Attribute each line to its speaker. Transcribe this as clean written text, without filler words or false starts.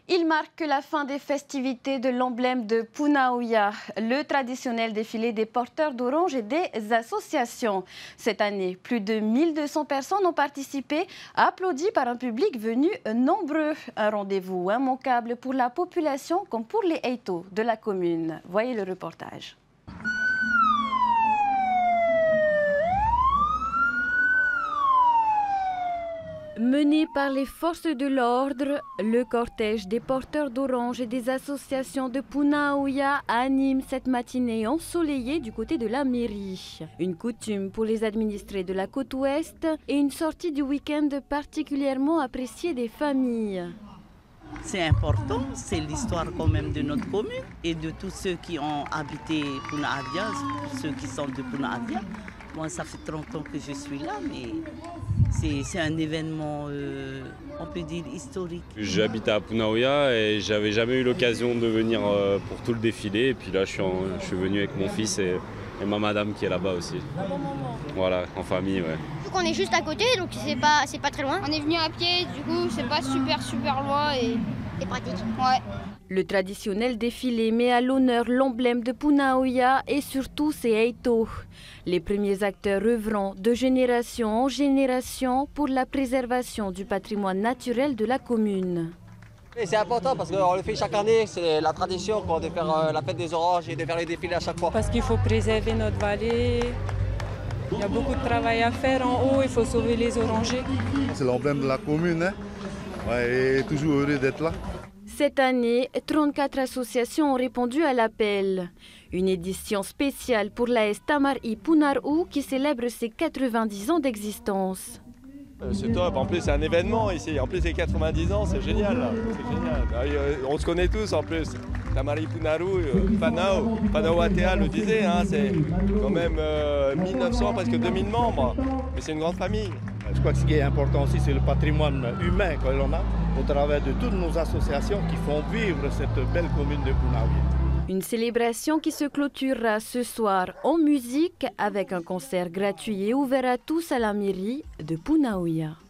Speaker 1: Il marque la fin des festivités de l'emblème de Punaouia, le traditionnel défilé des porteurs d'oranges et des associations. Cette année, plus de 1200 personnes ont participé, applaudis par un public venu nombreux. Un rendez-vous immanquable pour la population comme pour les Eito de la commune. Voyez le reportage. Mené par les forces de l'ordre, le cortège des porteurs d'oranges et des associations de Punaouia anime cette matinée ensoleillée du côté de la mairie. Une coutume pour les administrés de la côte ouest et une sortie du week-end particulièrement appréciée des familles.
Speaker 2: C'est important, c'est l'histoire quand même de notre commune et de tous ceux qui ont habité Punaouia, ceux qui sont de Punaouia. Moi, ça fait 30 ans que je suis là, mais c'est un événement, on peut dire, historique.
Speaker 3: J'habite à Punaouia et j'avais jamais eu l'occasion de venir pour tout le défilé. Et puis là, je suis venu avec mon fils et ma madame qui est là-bas aussi. Voilà, en famille, ouais.
Speaker 4: On est juste à côté, donc c'est pas très loin. On est venu à pied, du coup, c'est pas super loin et c'est pratique. Ouais.
Speaker 1: Le traditionnel défilé met à l'honneur l'emblème de Punaouia et surtout ses Eito, les premiers acteurs œuvrant de génération en génération pour la préservation du patrimoine naturel de la commune.
Speaker 5: C'est important parce qu'on le fait chaque année, c'est la tradition de faire la fête des oranges et de faire les défilés à chaque fois.
Speaker 6: Parce qu'il faut préserver notre vallée, il y a beaucoup de travail à faire en haut, il faut sauver les orangers.
Speaker 7: C'est l'emblème de la commune, hein. Ouais, et toujours heureux d'être là.
Speaker 1: Cette année, 34 associations ont répondu à l'appel. Une édition spéciale pour l'AS Tamari Punarou qui célèbre ses 90 ans d'existence.
Speaker 8: C'est top, en plus c'est un événement ici, en plus c'est 90 ans, c'est génial. On se connaît tous en plus. Tamari Punarou, Fanao Atea le disait, hein, c'est quand même 1900, presque 2000 membres, mais c'est une grande famille.
Speaker 7: Je crois que ce qui est important aussi, c'est le patrimoine humain que l'on a au travers de toutes nos associations qui font vivre cette belle commune de Punaouia.
Speaker 1: Une célébration qui se clôturera ce soir en musique avec un concert gratuit et ouvert à tous à la mairie de Punaouia.